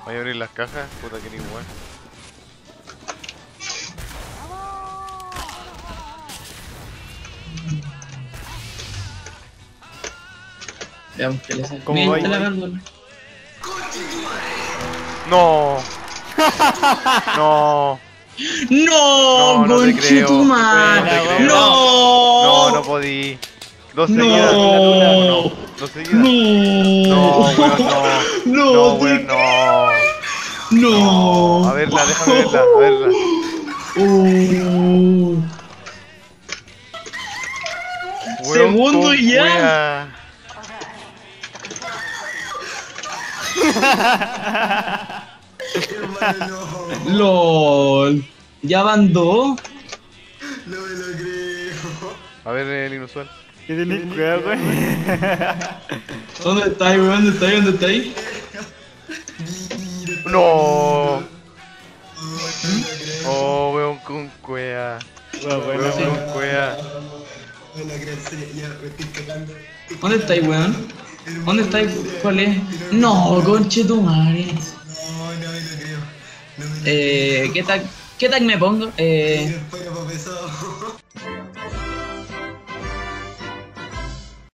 Voy a abrir las cajas, puta que ni igual. Veamos qué le sale. ¿Cómo Mira, va? está la gárgola. No. No. ¡No! No te creo. ¡Conchetumare! No te creo. ¡No! No podí. Dos ¡No! seguidas. ¡No! Dos seguidas. No, weón, no. ¡No No, te weón, no. ¡No! A verla, déjame verla, a verla. Weón, Segundo con ya. wea. Hermano, no. ¡LOL! ¿Ya van dos? No me lo creo. A ver el inusual. ¿Qué tenés cuidado, güey? ¿Dónde estáis, weón? ¿Dónde estáis? ¿Dónde estáis? Mira, No. Oh, no lo creo. Oh, weón, con cuea. Bueno, Weón, bueno, bueno. con cuea. No lo creo, en serio, ya me estoy cagando. ¿Dónde estáis, weón? ¿Dónde estáis? ¿Cuál es? No, conchetumare. No me lo creo. No me lo creo. ¿Qué tag me pongo? Espera, pa' pesado.